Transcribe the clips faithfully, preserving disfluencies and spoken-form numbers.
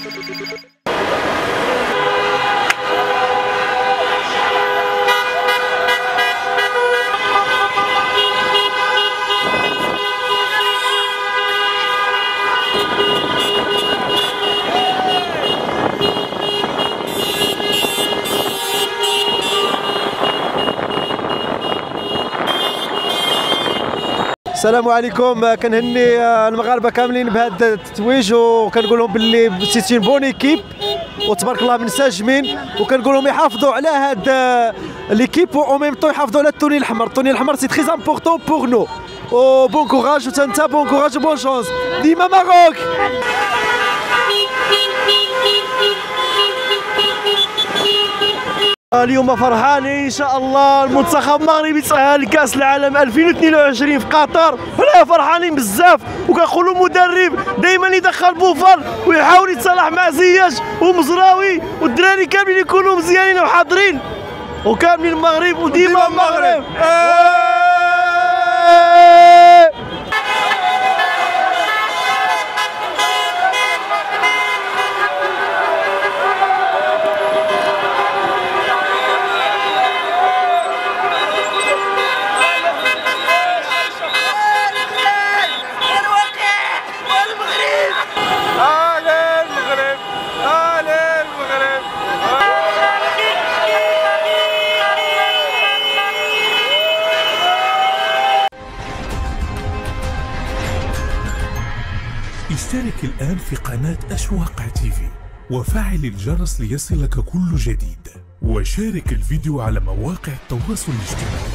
السلام عليكم. كنهني المغاربه كاملين بهذا التتويج وكنقول لهم باللي سيتي بون ايكيب وتبارك الله منسجمين، وكنقول لهم يحافظوا على هذا ليكيب و ميم طون يحافظوا على التوني الاحمر. التوني الاحمر سي تري امبورطون بور نو. و بون كوراج وانت بون كوراج وبون شونس. ديما ماروك. اليوم فرحانين ان شاء الله المنتخب المغربي تأهل لكأس العالم ألفين واثنين وعشرين في قطر. حنا فرحانين بزاف وكنقولوا المدرب دائما يدخل بوفال ويحاول يتصالح مع زياش ومزراوي والدراري كاملين يكونوا مزيانين وحاضرين وكاملين المغرب وديما المغرب. اشترك الآن في قناة أشواق تيفي وفعل الجرس ليصلك كل جديد، وشارك الفيديو على مواقع التواصل الاجتماعي.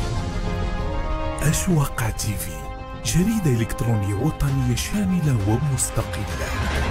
أشواق تيفي، جريدة إلكترونية وطنية شاملة ومستقلة.